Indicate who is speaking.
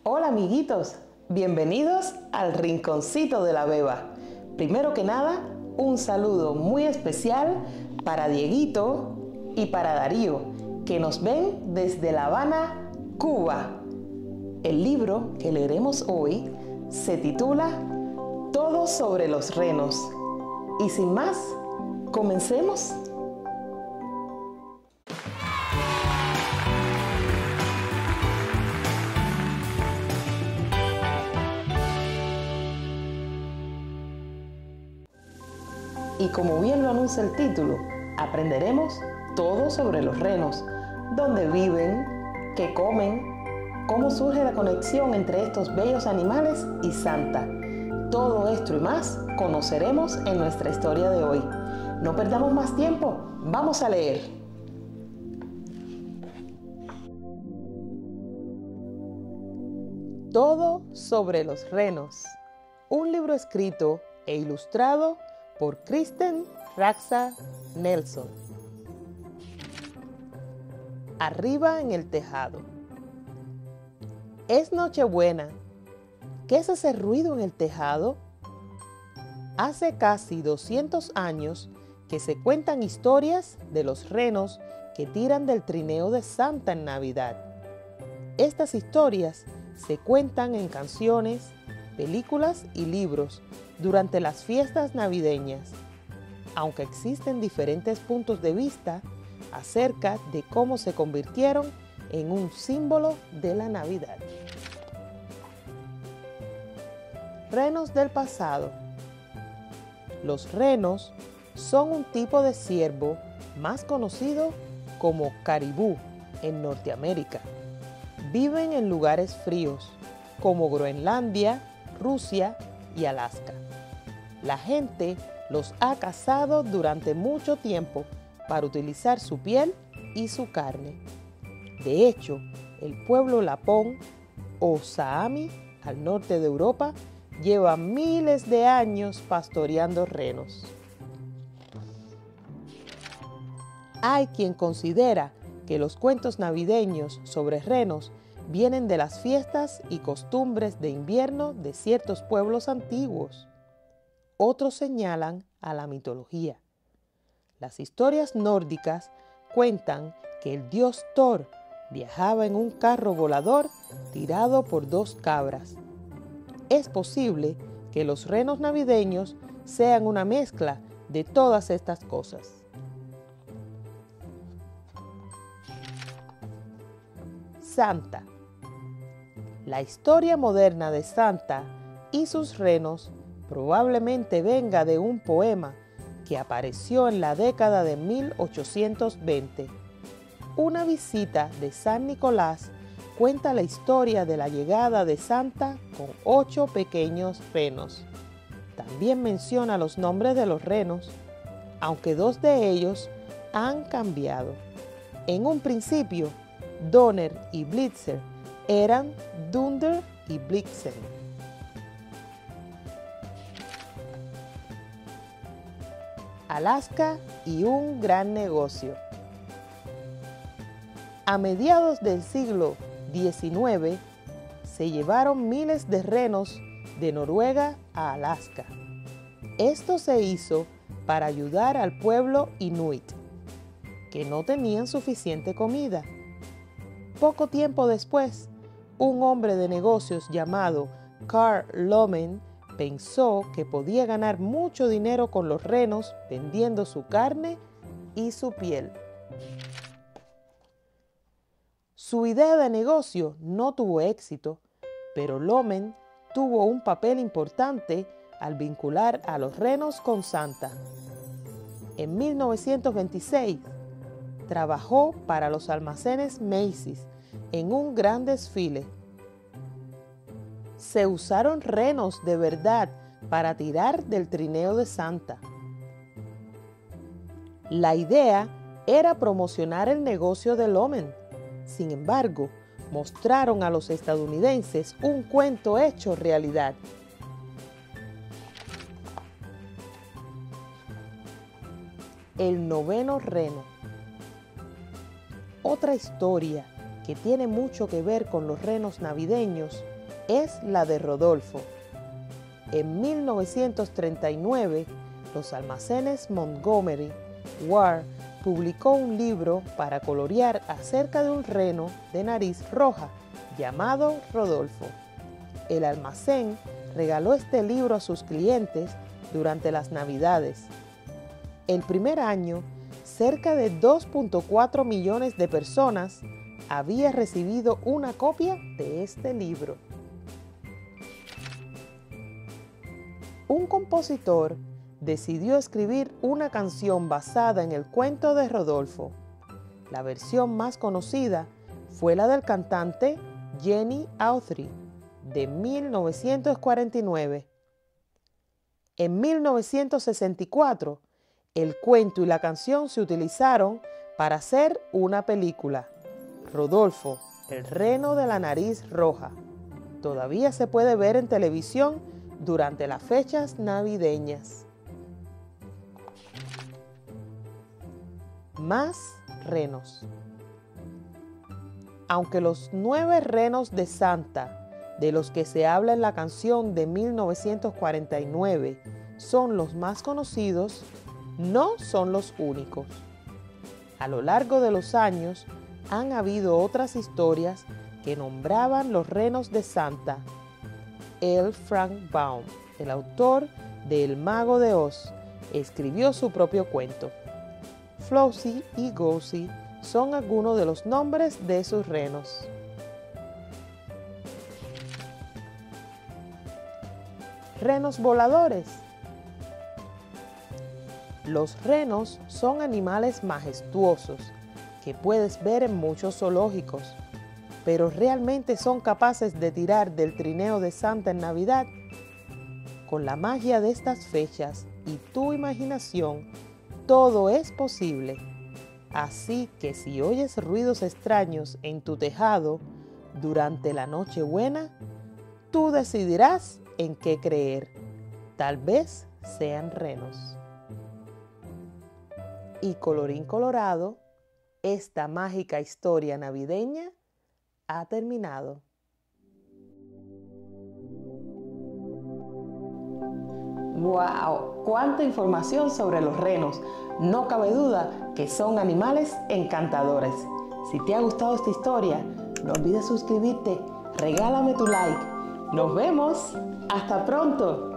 Speaker 1: Hola amiguitos, bienvenidos al Rinconcito de la Beba. Primero que nada, un saludo muy especial para Dieguito y para Darío, que nos ven desde La Habana, Cuba. El libro que leeremos hoy se titula Todo sobre los renos. Y sin más, comencemos. Y como bien lo anuncia el título, aprenderemos todo sobre los renos, dónde viven, qué comen, cómo surge la conexión entre estos bellos animales y Santa. Todo esto y más conoceremos en nuestra historia de hoy. No perdamos más tiempo, vamos a leer. Todo sobre los renos. Un libro escrito e ilustrado por Kristen Raxa Nelson. Arriba en el tejado. Es Nochebuena. ¿Qué es ese ruido en el tejado? Hace casi 200 años que se cuentan historias de los renos que tiran del trineo de Santa en Navidad. Estas historias se cuentan en canciones, películas y libros durante las fiestas navideñas, aunque existen diferentes puntos de vista acerca de cómo se convirtieron en un símbolo de la Navidad. Renos del pasado. Los renos son un tipo de ciervo más conocido como caribú en Norteamérica. Viven en lugares fríos como Groenlandia, Rusia y Alaska. La gente los ha cazado durante mucho tiempo para utilizar su piel y su carne. De hecho, el pueblo lapón o saami al norte de Europa lleva miles de años pastoreando renos. Hay quien considera que los cuentos navideños sobre renos vienen de las fiestas y costumbres de invierno de ciertos pueblos antiguos. Otros señalan a la mitología. Las historias nórdicas cuentan que el dios Thor viajaba en un carro volador tirado por 2 cabras. Es posible que los renos navideños sean una mezcla de todas estas cosas. Santa. La historia moderna de Santa y sus renos probablemente venga de un poema que apareció en la década de 1820. Una visita de San Nicolás cuenta la historia de la llegada de Santa con 8 pequeños renos. También menciona los nombres de los renos, aunque 2 de ellos han cambiado. En un principio, Donner y Blitzer eran Dunder y Blixen. Alaska y un gran negocio. A mediados del siglo XIX, se llevaron miles de renos de Noruega a Alaska. Esto se hizo para ayudar al pueblo inuit, que no tenían suficiente comida. Poco tiempo después, un hombre de negocios llamado Carl Lomen pensó que podía ganar mucho dinero con los renos vendiendo su carne y su piel. Su idea de negocio no tuvo éxito, pero Lomen tuvo un papel importante al vincular a los renos con Santa. En 1926, trabajó para los almacenes Macy's en un gran desfile. Se usaron renos de verdad para tirar del trineo de Santa. La idea era promocionar el negocio de Lomen. Sin embargo, mostraron a los estadounidenses un cuento hecho realidad. El noveno reno. Otra historia que tiene mucho que ver con los renos navideños es la de Rodolfo. En 1939, los almacenes Montgomery Ward publicó un libro para colorear acerca de un reno de nariz roja llamado Rodolfo. El almacén regaló este libro a sus clientes durante las Navidades. El primer año, cerca de 2.4 millones de personas había recibido una copia de este libro. Un compositor decidió escribir una canción basada en el cuento de Rodolfo. La versión más conocida fue la del cantante Jenny Autry, de 1949. En 1964, el cuento y la canción se utilizaron para hacer una película, Rodolfo, el reno de la nariz roja. Todavía se puede ver en televisión durante las fechas navideñas. Más renos. Aunque los 9 renos de Santa, de los que se habla en la canción de 1949, son los más conocidos, no son los únicos. A lo largo de los años, han habido otras historias que nombraban los renos de Santa. L. Frank Baum, el autor de El Mago de Oz, escribió su propio cuento. Flossie y Gussie son algunos de los nombres de sus renos. Renos voladores. Los renos son animales majestuosos que puedes ver en muchos zoológicos, pero ¿realmente son capaces de tirar del trineo de Santa en Navidad? Con la magia de estas fechas y tu imaginación, todo es posible. Así que si oyes ruidos extraños en tu tejado durante la Nochebuena, tú decidirás en qué creer. Tal vez sean renos. Y colorín colorado, esta mágica historia navideña ha terminado. ¡Wow! ¡Cuánta información sobre los renos! No cabe duda que son animales encantadores. Si te ha gustado esta historia, no olvides suscribirte, regálame tu like. ¡Nos vemos! ¡Hasta pronto!